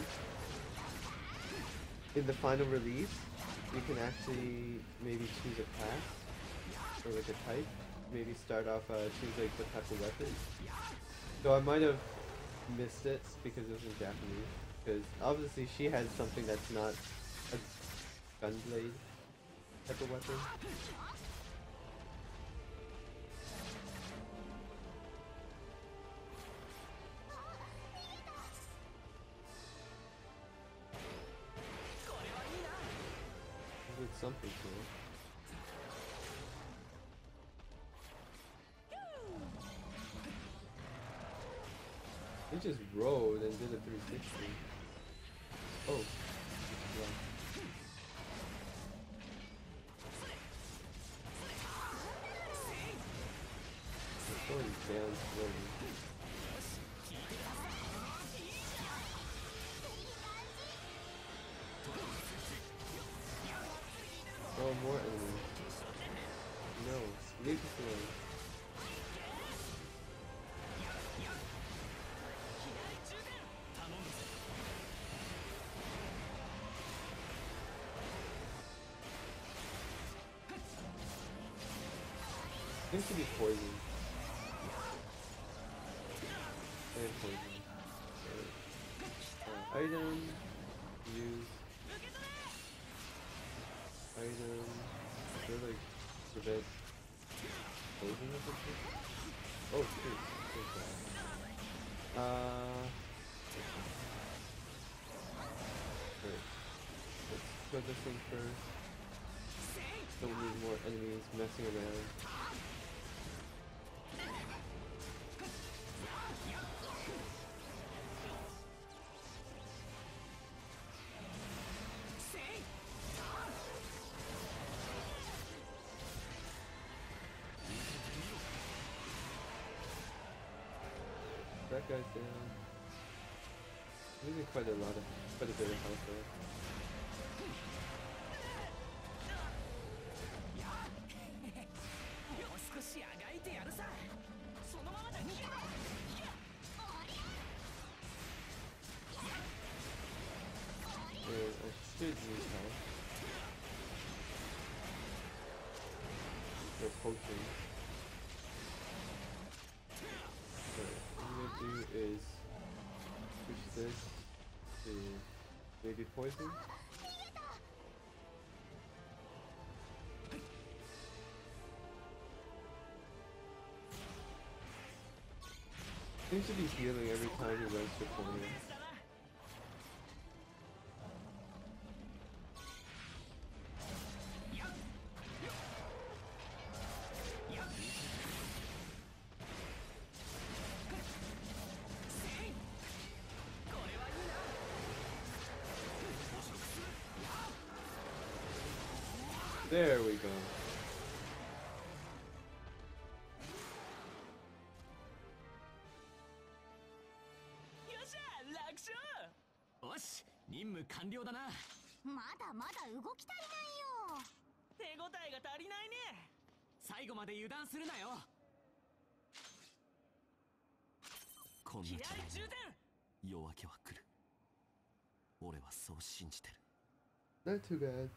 in the final release you can actually maybe choose a class or like a type. Maybe start off uh, choose like what type of weapon. So I might have missed it because it was in Japanese. Because obviously she has something that's not a gunblade type of weapon. Something cool. He just rolled and did a three sixty. Oh. Yeah. It's going down slowly. Oh, more enemies. No, leave this alone. Seems to be poison. And poison. Uh, item. Use. Item. I feel like prevent poison or something. Oh shoot. So bad. Uh. Alright. Let's put this thing first. Don't need more enemies messing around. That guy's down. Losing quite a lot of, quite a bit of health there. And I should use health. Or potions. What I'm gonna do is switch this to maybe poison. Seems to be healing every time he runs to corner. There we go. Osh, 任務完了だな。 まだまだ動き足りないよ。 手応えが足りないね。 最後まで油断するなよ。こんな気合時代充填。 夜明けは来る。俺はそう信じてる。 Not too bad.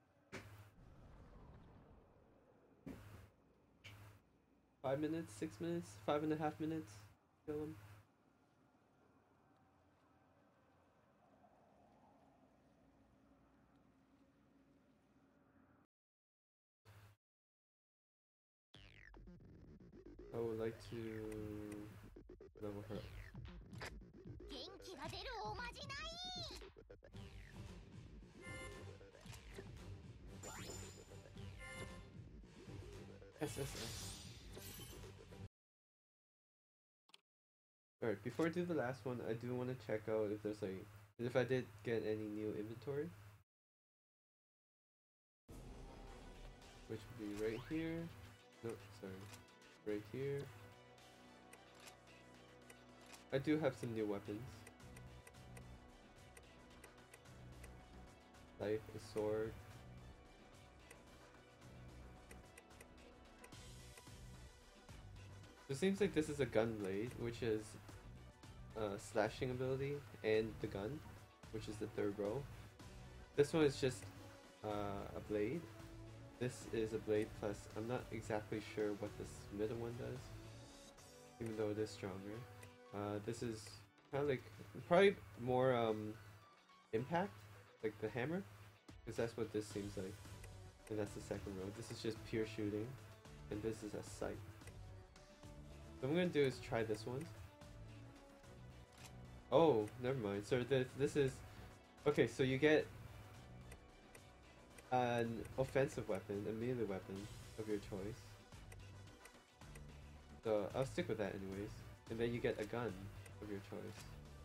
Five minutes, six minutes, five and a half minutes. Kill him. I would like to level her up. 元気が出るおまじない。 S S S. Alright, before I do the last one, I do want to check out if there's like, if I did get any new inventory. Which would be right here. No, sorry. Right here. I do have some new weapons. Knife, a sword. So it seems like this is a gun blade, which is uh, slashing ability, and the gun, which is the third row. This one is just uh, a blade. This is a blade plus, I'm not exactly sure what this middle one does, even though it is stronger. Uh, this is kind of like, probably more um, impact, like the hammer, because that's what this seems like. And that's the second row. This is just pure shooting, and this is a sight. What I'm gonna do is try this one. Oh, never mind. So this this is okay. So you get an offensive weapon, a melee weapon of your choice. So I'll stick with that anyways. And then you get a gun of your choice.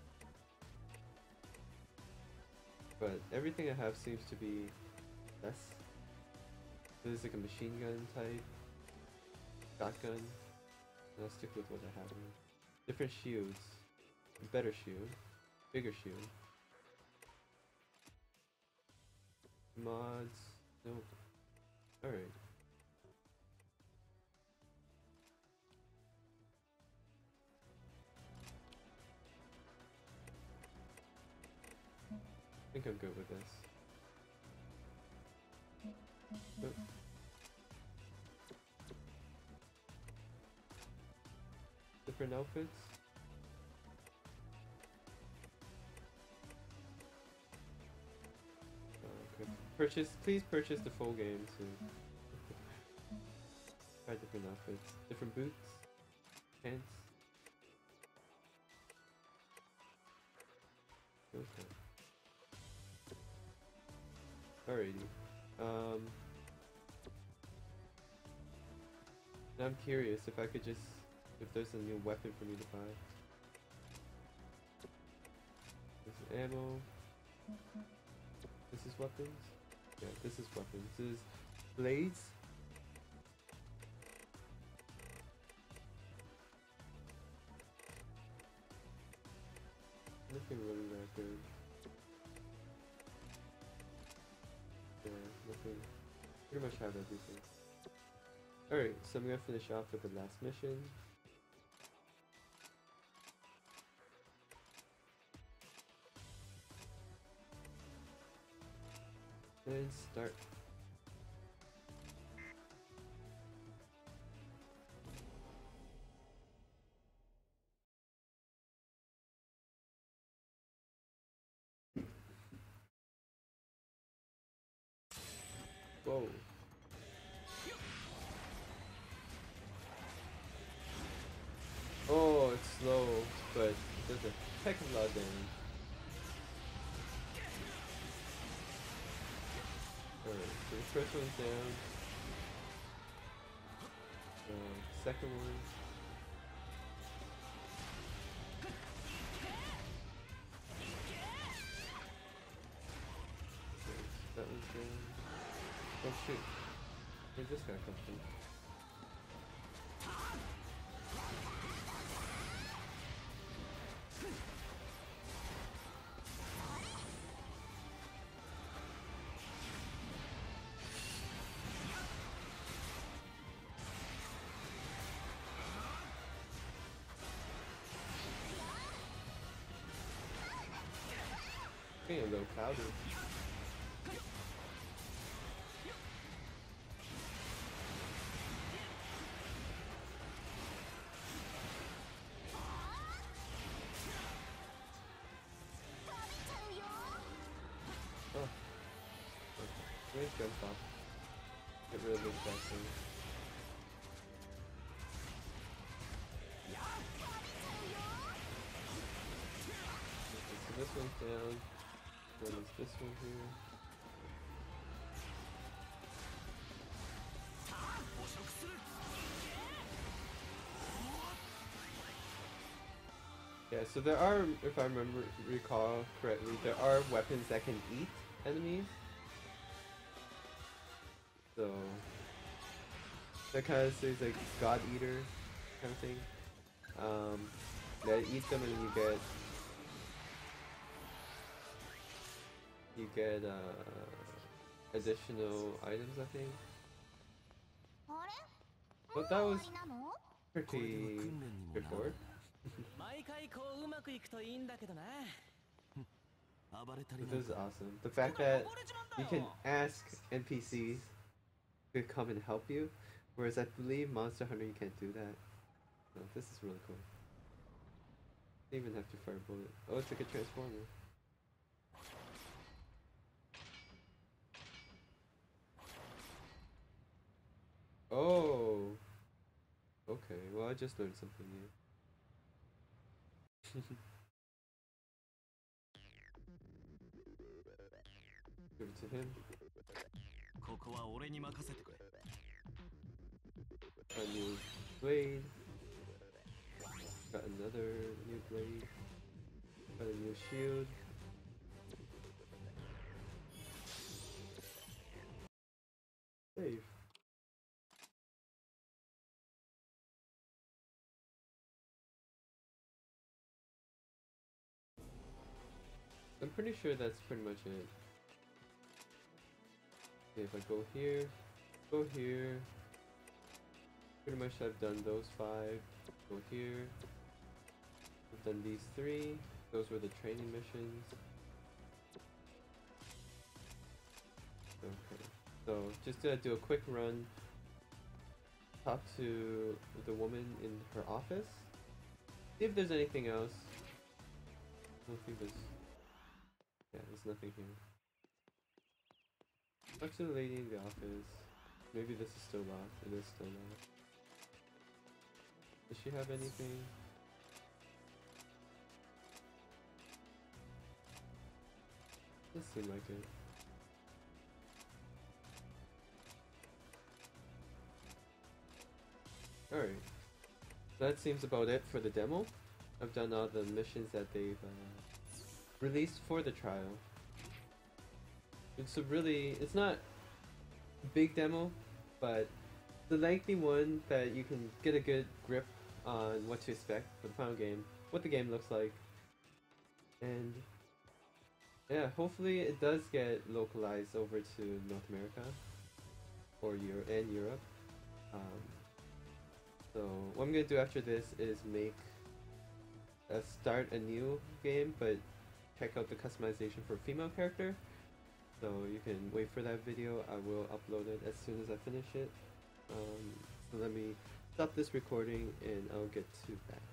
But everything I have seems to be less. This is like a machine gun type, shotgun. And I'll stick with what I have. Different shields. A better shield. Bigger shield. Mods. Nope. Alright. I think I'm good with this. Nope. Different outfits. Uh, okay. Purchase, please purchase the full game to try different outfits. Different boots, pants. Okay. Alrighty. Um, now I'm curious if I could just, if there's a new weapon for me to buy. This is ammo. This is weapons. Yeah, this is weapons. This is blades. Nothing really that good. Yeah, nothing. Pretty much have everything. Alright, so I'm gonna finish off with the last mission. And start. Whoa. Oh, it's slow, but it does a heck of a lot of damage. Alright, so the first one's down. Uh, second one. That one's down. Oh shoot. Where'd this guy come from? Getting a little cloudy. Oh. Okay. Where's jump off? Get rid of this back thing. Okay, so this one's down. Then there's this one here. Yeah, so there are, if I remember, recall correctly, there are weapons that can eat enemies. So that kind of says like God Eater kind of thing. Um, that eat them and you get you get uh, additional items, I think. But that was pretty straightforward. This is awesome. The fact that you can ask N P Cs to come and help you, whereas I believe Monster Hunter you can't do that. No, this is really cool. You don't even have to fire a bullet. Oh, it's like a transformer. Oh. Okay, well I just learned something new. Give it to him. A new blade. Got another new blade. Got a new shield. Save. I'm pretty sure that's pretty much it. Okay, if I go here, go here, pretty much I've done those five. Go here, I've done these three. Those were the training missions. Okay, so just gonna do a quick run. Talk to the woman in her office. See if there's anything else. I don't think there's. Yeah, there's nothing here. Talk to the lady in the office. Maybe this is still locked. It is still locked. Does she have anything? Does seem like it. Alright. That seems about it for the demo. I've done all the missions that they've uh, released for the trial. It's a really, it's not a big demo, but the lengthy one that you can get a good grip on what to expect for the final game, what the game looks like, and yeah, hopefully it does get localized over to North America or Europe and Europe. Um, so what I'm gonna do after this is make a start a new game, but check out the customization for female character. So you can wait for that video. I will upload it as soon as I finish it. Um, so let me stop this recording and I'll get to that.